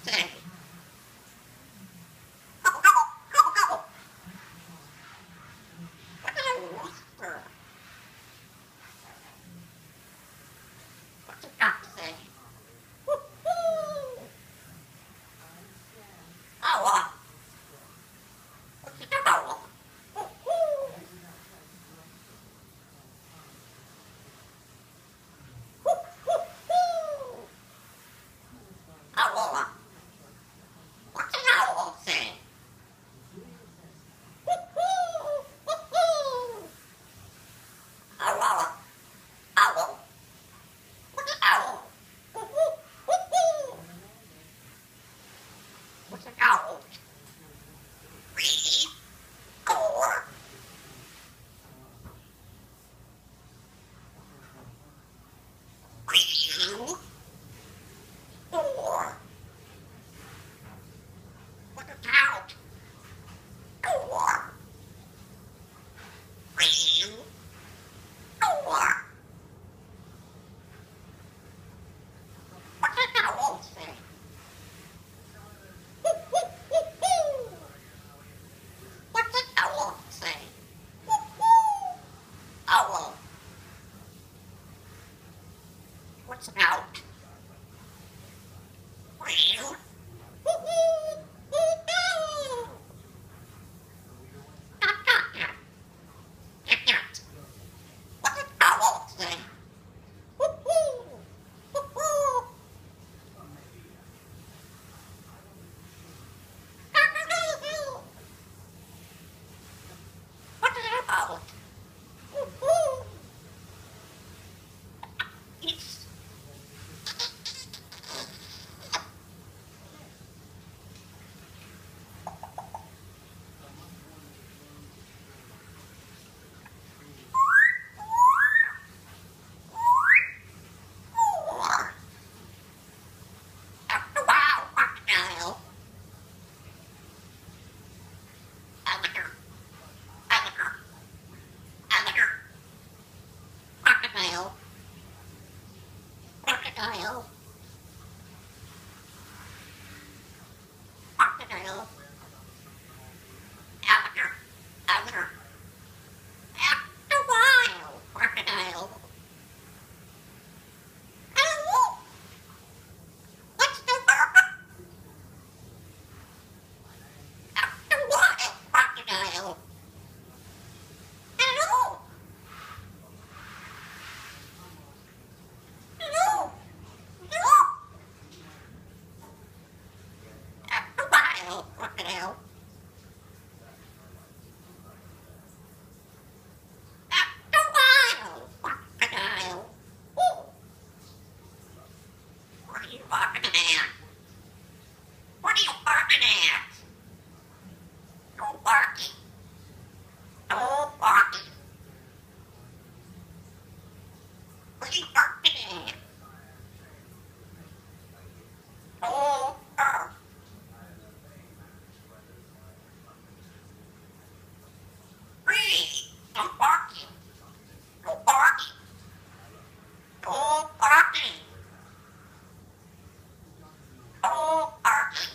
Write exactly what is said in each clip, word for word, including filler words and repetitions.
Say. What did I whisper? What's it got to say? Woo-hoo! Oh, uh, what's it got? Woo-hoo! Woo-hoo-hoo! Oh, uh, what's an owl say? Woo-hoo! Woo-hoo! Oh, uh, owl. What's an owl? Woo-hoo! Woo-hoo! What's an owl? Three, four, three, four. What's a count? Four, three, four. What's an owl say? Woo-hoo-hoo-hoo! What's an owl say? Woo-hoo! Owl. What's an out? Wheel. Woo-hoo! Woo-hoo! Got, got, got. Get, get. What's an owl say? Woo-hoo! Woo-hoo! Cock-a-doodle-doo! What's it about? Woo-hoo! It's four. After a while, crocodile. Alligator. Alligator. Alligator. Crocodile. Crocodile. Crocodile. Alligator. Alligator. After a while, crocodile. Hello. What's the matter? After a while, crocodile. Hello. Hello. Hello. After a while, crocodile. After a while, crocodile. Ooh. What are you barking at? What are you barking at? No barking. No barking. What are you barking at? No barking. Really? No barking. No barking. No barking. No barking.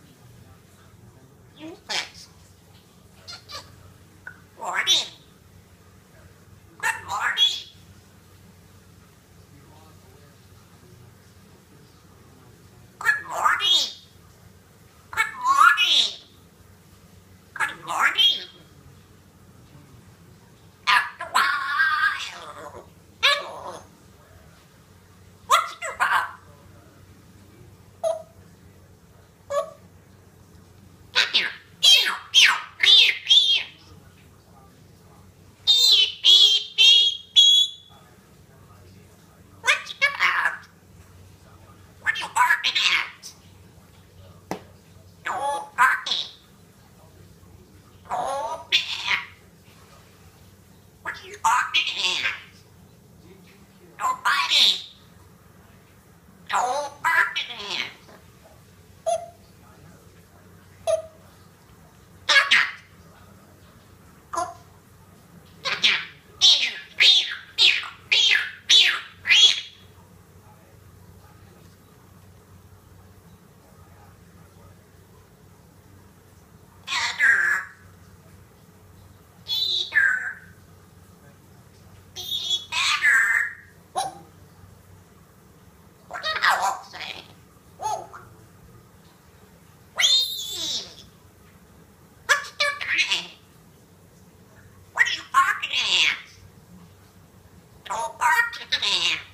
Useless. Morning. Good morning. Good morning. Good morning. Good morning. After a while. Hello. What barking at?